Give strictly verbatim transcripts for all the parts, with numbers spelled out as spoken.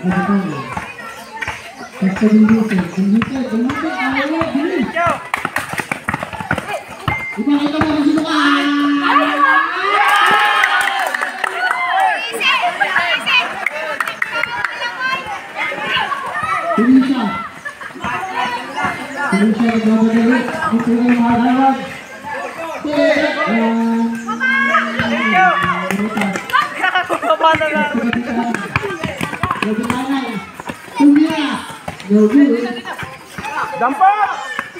Dampak!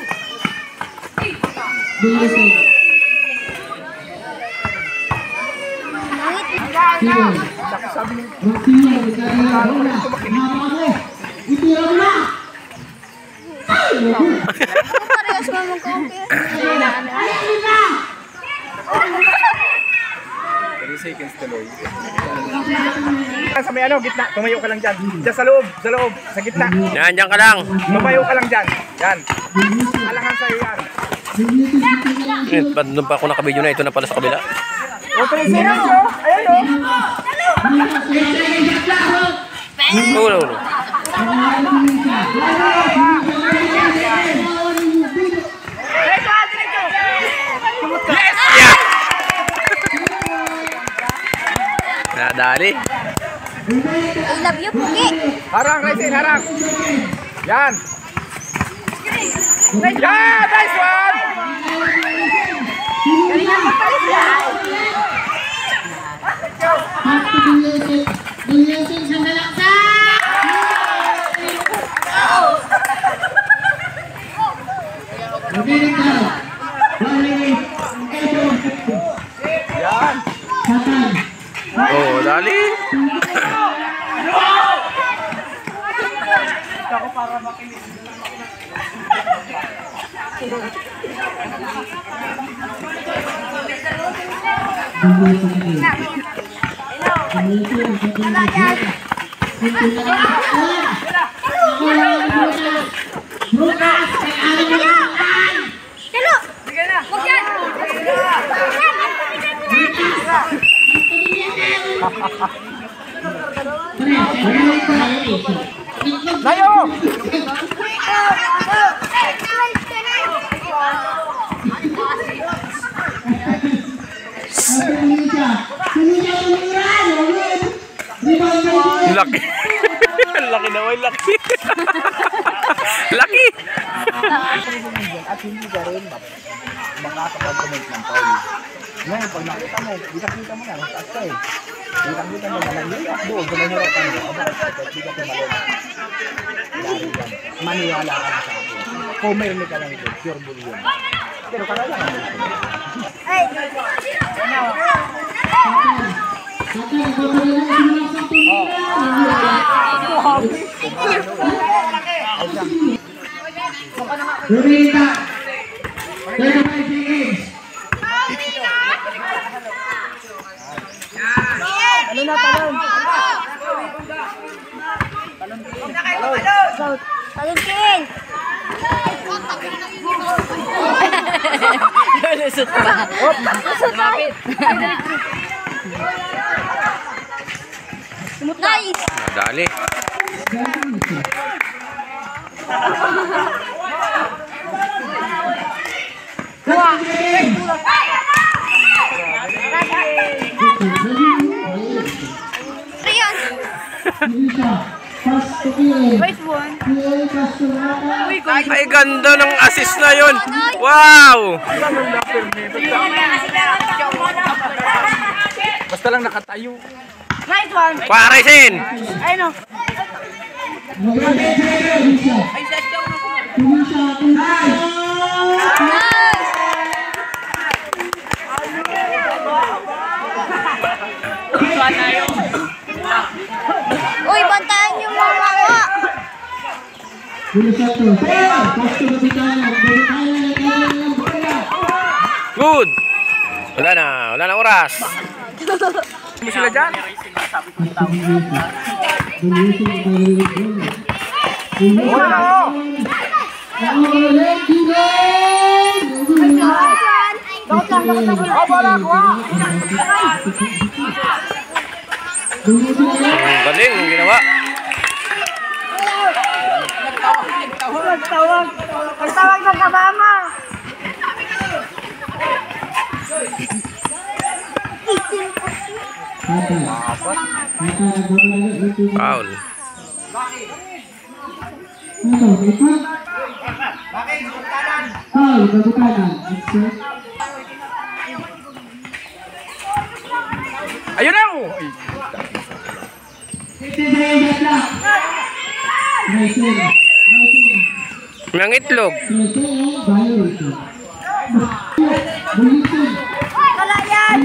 Seconds tuloy. Sa may ano, gitna. Tumayo ka lang dyan. Diyan sa loob. Sa loob. Sa gitna. Yan, dyan ka lang. Tumayo ka lang dyan. Yan. Alangan sa'yo yan. Eh, doon pa ako nakabidyo na. Ito na pala sa kabila. O, three seconds o. Ayan o. Ulo, ulo. Yes! Yeah! Nadali. I love you, Pugi. Harang, Raisin, harang. Yan. Yan, nice one. Galingan mo pa siya. Bilisin sa dalaksa. Yan. Oh, dali. Ako para makinig. Layo! Laki. Laki na, way laki. Laki. At hindi ka rin makakapag-comment ng foul. Ngayon, pag nakita mo, kita-kita mo na, mataas ka eh. Kita-kita mo na, nag-iyak doon, gumahirapan mo. Aba, hindi ka tumalong. Lari yan. Maniwala ka na sa akin. Kung mayroon ka lang ito, pure bull yun. Pero kailangan mo ito. Ay! Lumita! thirty-five seconds! Ano na, talon? Talon! Talon! Lusot pa. Lusot pa. Nice! Dali. Wait, one. Ay, ganda ng assist na yun. Wow! Basta lang nakatayo. Nice one. Parisin! Ay, no. Uy, bantayan yung mga ka. Good! Wala na, wala na oras. Mo sila dyan? Wala na o! Oh, wala ko ah! Ang galing, ang ginawa. Foul. Ano, ikot? Foul, kabutanan. Exit. Ayun na! Oh. Titigayan lang. Nice in. Nice in. Ng itlog. Nice in. Violation. Bulitin. Wala yan!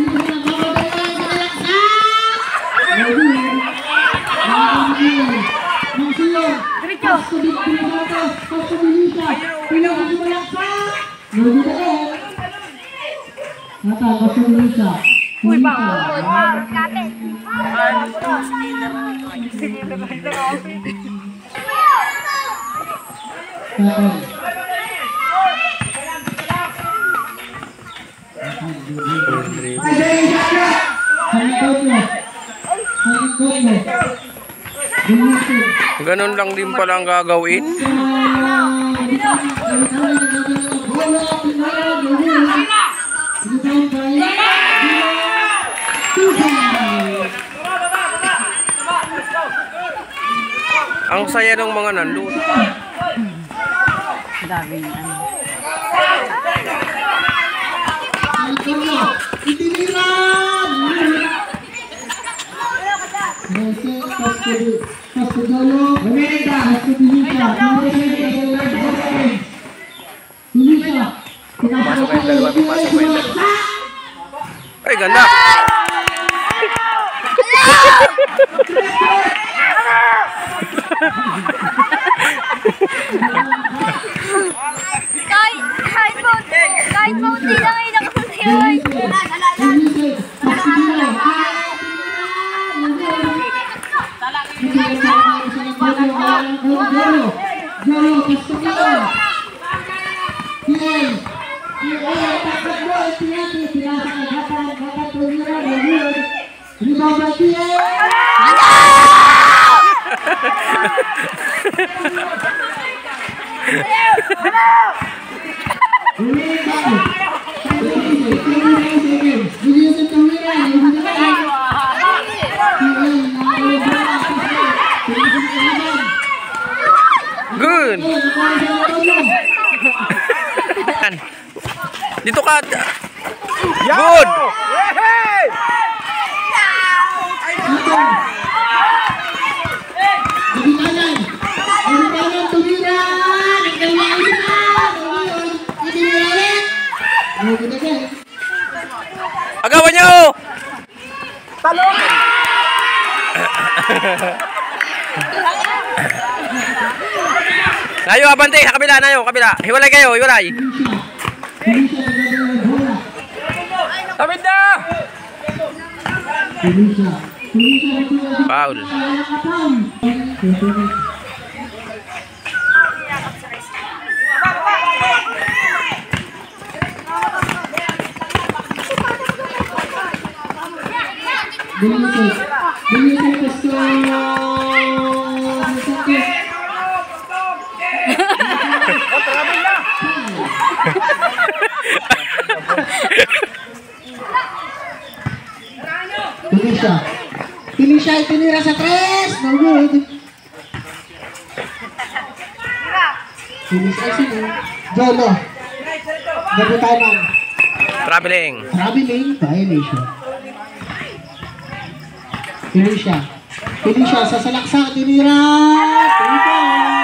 Diretso! Uy, ba? Kapit! Ganun lang din pala ang gagawin. Ang saya ng mga nandun. Daming ano. Ay, ganda. Kahit, kahit bounty, kahit bounty lang ay nakasasayaw. Good. Dito ka. Good. Agawan niyo. Talong! Nayo, abante, sa kabila, nayo, kabila. Hiwalay kayo, hiwalay. Tabid na! Foul. Bulitin. Bulitin gusto. Felicia. Felicia itinira sa tres. No good. Felicia sino? Jolo. Gabutanan. Traveling. Traveling violation. Felicia. Felicia sa salaksak tinira. Tinira.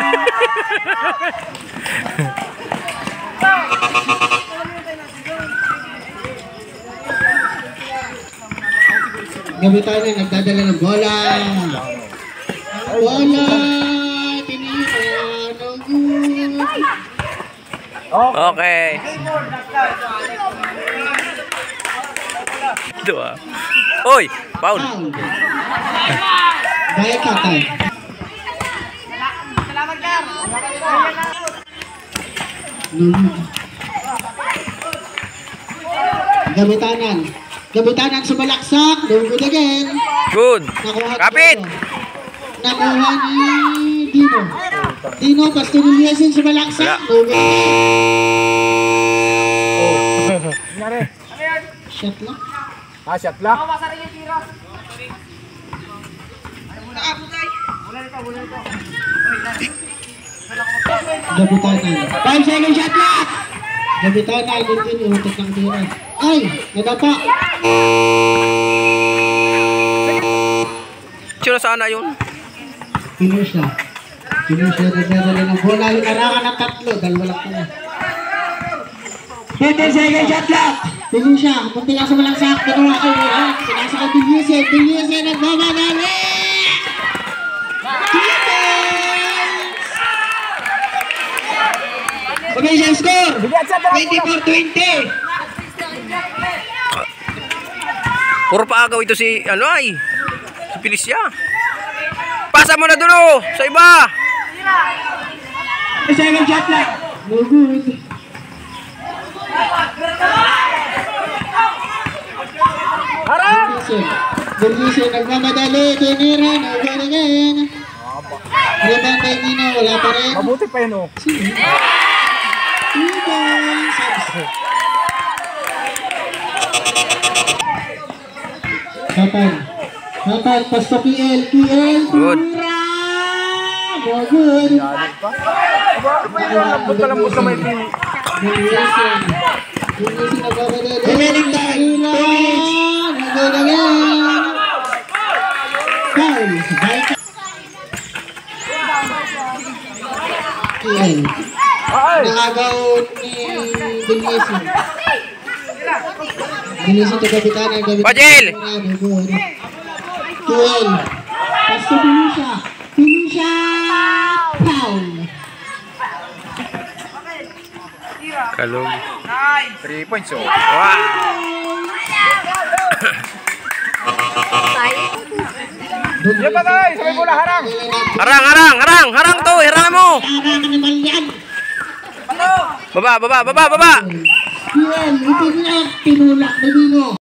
Gabitan na nagdadala ng bola. Bola. Tinira. No good. Okay. Dua. Oy, foul. Foul. Bayad ka tayo. Gabitanan. Gabitanan sa balaksak. No good again. Good. Nakuha Kapit. Nakuha ni Dino. Dino, Pastoriliasin sa balaksak. Wala. No good again. Shot lang. Ah, shot lang. Gabitanan. five second shot clock. Gabitanan, din iutot ng tira. Ay, nadapa. Sino sana yun? Finish na. Finish na, nagdadala ng bola. Yung arangan ng tatlo, dalawa lang pala. fifteen second shot clock. Finish siya. Punti nga sa walang sak. Ginawa kayo. Pinasa kay Bilyusin. Bilyusin, nagmamadali. Official score, twenty-four twenty. Puro paagaw ito si, ano ay, si Felicia. Pasa mo na dulo, sa iba. Second shot lang. No good. Harap! Burgisi, nagmamadali. Tinira, no good again. Rebound by Nino, wala pa rin. Mabuti pa yun, oh. Rebound. Kapan. Kapan, pasto P L. P L, Good. tira. No good. Galit pa. Aba, aba yun. Lambot na lambot na may pin. Burgisi. Burgisi, nagmamadali. Remaining time, two minutes. No good again. Foul. By P L. Ay! Nakagaw ni Denisin. Denisin to Kapitanan. Pajel! P L. Pasto Pinisha. Pinisha! Foul. Kalog. Three points, oh. Wow! Yan pa tayo! Sabay bola, harang! Harang, harang, harang, harang to, harang mo. Harang ka naman yan. Baba, baba, baba, baba. P L. Ipinulak. Pinulak. Nabino.